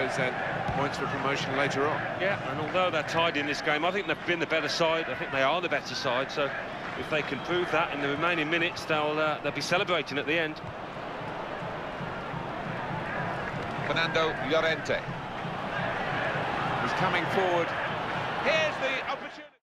then points for promotion later on. Yeah, and although they're tied in this game, I think they've been the better side. I think they are the better side, so if they can prove that in the remaining minutes, they'll be celebrating at the end. Fernando Llorente. He's coming forward. Here's the opportunity.